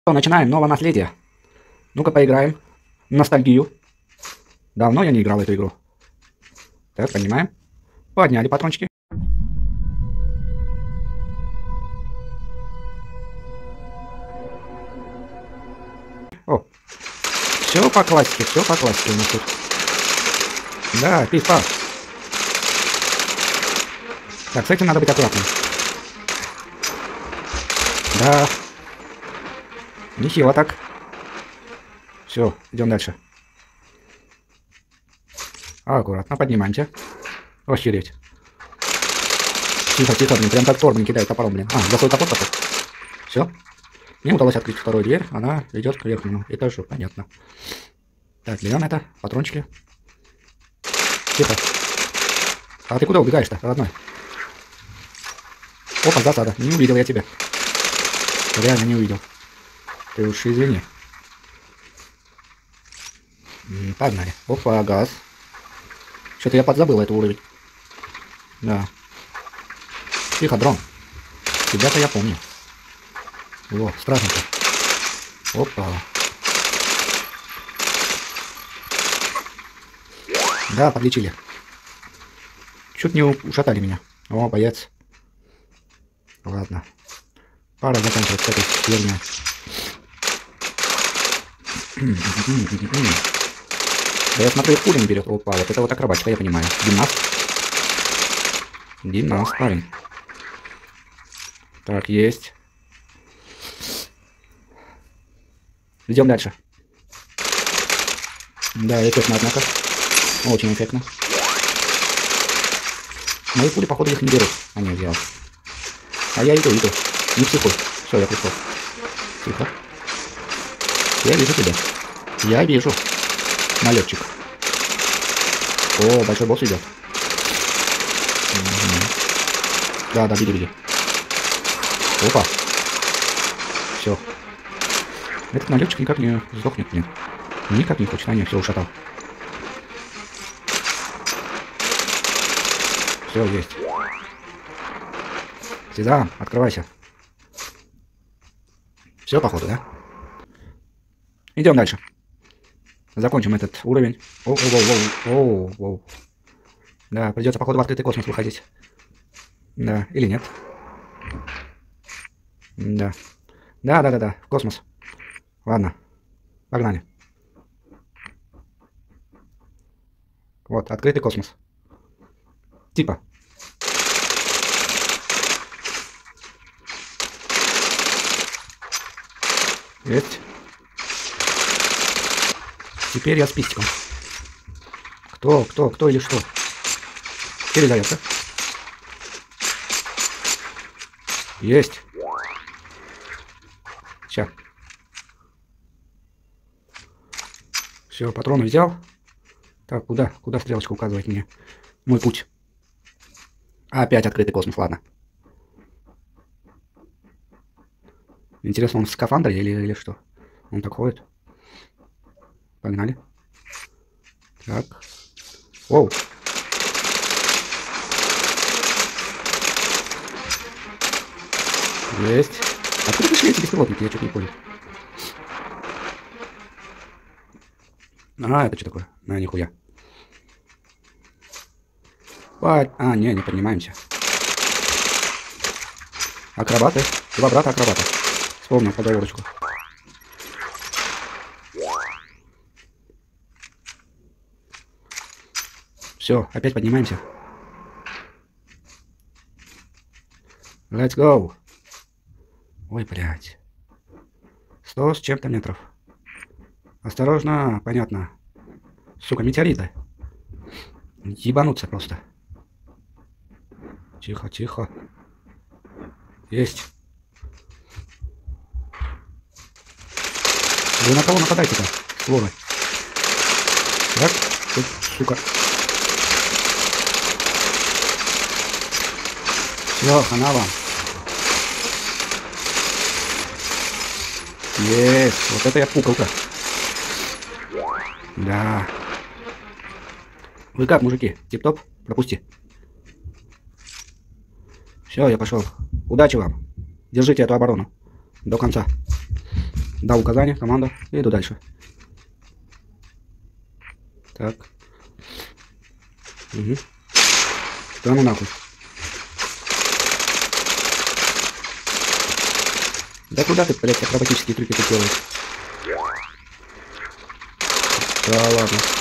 Начинаем новое наследие. Ну-ка поиграем. Ностальгию. Давно я не играл в эту игру. Так, поднимаем. Подняли патрончики. О, все по классике у нас тут. Да, пиф-паф. Так, с этим надо быть аккуратным. Да. Нехило так. Все, идем дальше. Аккуратно, поднимаемся. Охереть. Тихо, тихо, блин, прям как Тор, блин, кидает топором, блин. За свой топор пошел. Все. Мне удалось открыть вторую дверь, она ведет к верхнему этажу, понятно. Так, берем это, патрончики. Тихо. А ты куда убегаешь-то, родной? Опа, засада, не увидел я тебя. Реально не увидел. Ты уж извини. Погнали. Опа, газ. Что-то я подзабыл эту уровень. Да. Тихо, дрон. Тебя-то я помню. О, страшненько. Опа. Да, подлечили. Чуть не ушатали меня. О, боец. Ладно. Пора заканчивать с этой херней. Да я смотрю, их пуля не берет. Опа, вот это вот акробатика, я понимаю. Гимнаст. Гимнаст, парень. Так, есть. Идем дальше. Да, эффектно, однако. Очень эффектно. Мои пули, походу, их не берут. А нет, взял. А я иду. Не психуй. Все, я пришел. Тихо. Я вижу тебя. Я вижу. Налетчик. О, большой босс идет. Да, беги. Опа. Все. Этот налетчик никак не сдохнет, блин. Никак не хочет. А нет, все, ушатал. Все, есть. Сезам, открывайся. Все, походу, да? Идем дальше. Закончим этот уровень. Оу. Да, придется, походу, в открытый космос выходить. Да, или нет. Да. Да, в космос. Ладно, погнали. Вот, открытый космос. Типа. Есть. Теперь я с пистиком. Кто или что? Перезарядка. Есть. Сейчас. Все, патроны взял. Так, куда стрелочка указывает мне? Мой путь. Опять открытый космос, ладно. Интересно, он в скафандре или что? Он так ходит. Погнали. Так. Оу. Есть. Откуда пришли эти беспилотники? Я что-то не понял. А, это что такое? А, нихуя. А, не поднимаемся. Акробаты. Два брата акробата. Вспомнил поговорочку. Все, опять поднимаемся. Let's go. Ой, блядь. 100 с чем-то метров. Осторожно, понятно. Сука, метеориты. Ебануться просто. Тихо. Есть. Вы на кого нападаете-то, стволы? Так, тут, сука. Все, хана вам. Есть. Вот это я пукалка. Да. Вы как, мужики? Тип-топ? Пропусти. Все, я пошел. Удачи вам. Держите эту оборону до конца. Дал указание, команда, и иду дальше. Так. Угу. Да ну нахуй. Да куда ты, блядь, акробатические трюки тут делаешь? Да ладно.